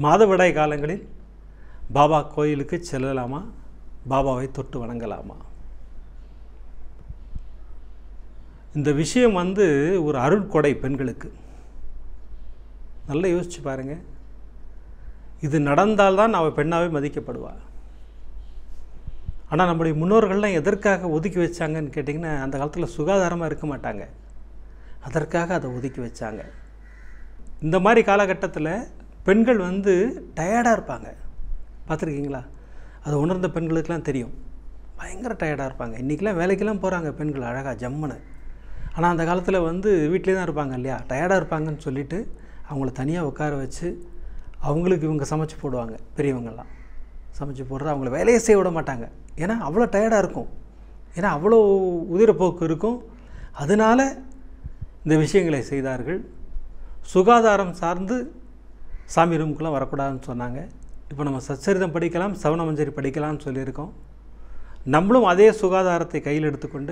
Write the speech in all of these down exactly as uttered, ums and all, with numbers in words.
மாதவிடாய் காலங்களில் பாபா கோயிலுக்கு செல்லலாமா, பாபாவை தொட்டு வணங்கலாமா? இந்த விஷயம் வந்து ஒரு அருட்கொடை பெண்களுக்கு. நல்லா யோசிச்சு பாருங்கள். இது நடந்தால்தான் அவள் பெண்ணாகவே மதிக்கப்படுவாள். ஆனால் நம்முடைய முன்னோர்கள்லாம் எதற்காக ஒதுக்கி வச்சாங்கன்னு கேட்டிங்கன்னா, அந்த காலத்தில் சுகாதாரமாக இருக்க மாட்டாங்க, அதற்காக அதை ஒதுக்கி வச்சாங்க. இந்த மாதிரி காலகட்டத்தில் பெண்கள் வந்து டயர்டாக இருப்பாங்க. பார்த்துருக்கீங்களா? அது உணர்ந்த பெண்களுக்கெல்லாம் தெரியும். பயங்கர டயர்டாக இருப்பாங்க. இன்றைக்கெலாம் வேலைக்கெல்லாம் போகிறாங்க பெண்கள் அழகாக ஜம்முன்னு. ஆனால் அந்த காலத்தில் வந்து வீட்டிலே தான் இருப்பாங்க இல்லையா? டயர்டாக இருப்பாங்கன்னு சொல்லிவிட்டு அவங்கள தனியாக உட்கார வச்சு அவங்களுக்கு இவங்க சமைச்சு போடுவாங்க. பெரியவங்கள்லாம் சமைச்சு போடுற அவங்கள வேலையை செய்ய விட மாட்டாங்க. ஏன்னா அவ்வளோ டயர்டாக இருக்கும். ஏன்னா அவ்வளோ உதிரப்போக்கு இருக்கும். அதனால் இந்த விஷயங்களை செய்தார்கள். சுகாதாரம் சார்ந்து சாமி ரூமுக்குலாம் வரக்கூடாதுன்னு சொன்னாங்க. இப்போ நம்ம சச்சரிதம் படிக்கலாம், சவணமஞ்சரி படிக்கலாம்னு சொல்லியிருக்கோம். நம்மளும் அதே சுகாதாரத்தை கையில் எடுத்துக்கொண்டு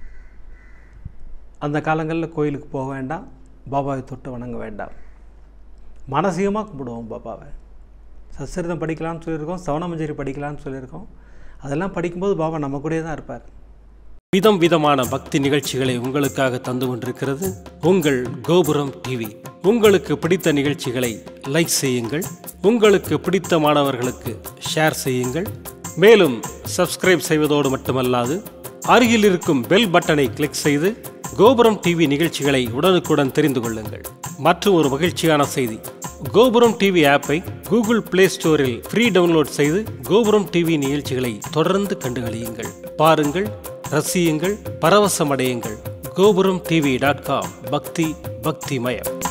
அந்த காலங்களில் கோயிலுக்கு போக வேண்டாம், பாபாவை தொட்டு வணங்க வேண்டாம், மானசீகமாக கும்பிடுவோம் பாபாவை. சச்சரிதம் படிக்கலாம்னு சொல்லியிருக்கோம், சவணமஞ்சரி படிக்கலாம்னு சொல்லியிருக்கோம். அதெல்லாம் படிக்கும்போது பாபா நம்ம கூடயே தான் இருப்பார். விதம் விதமான பக்தி நிகழ்ச்சிகளை உங்களுக்காக தந்து கொண்டிருக்கிறது உங்கள் கோபுரம் டிவி. உங்களுக்கு பிடித்த நிகழ்ச்சிகளை லைக் செய்யுங்கள், உங்களுக்கு பிடித்த மாணவர்களுக்கு ஷேர் செய்யுங்கள். மேலும் சப்ஸ்கிரைப் செய்வதோடு மட்டுமல்லாது அருகில் இருக்கும் பெல் பட்டனை கிளிக் செய்து கோபுரம் டிவி நிகழ்ச்சிகளை உடனுக்குடன் தெரிந்து கொள்ளுங்கள். மற்றும் ஒரு மகிழ்ச்சியான செய்தி, கோபுரம் டிவி ஆப்பை கூகுள் பிளே ஸ்டோரில் ஃப்ரீ டவுன்லோட் செய்து கோபுரம் டிவி நிகழ்ச்சிகளை தொடர்ந்து கண்டுகளியுங்கள், பாருங்கள், ரசியுங்கள், பரவசமடையுங்கள். கோபுரம் டிவி டாட் காம். பக்தி பக்திமயம்.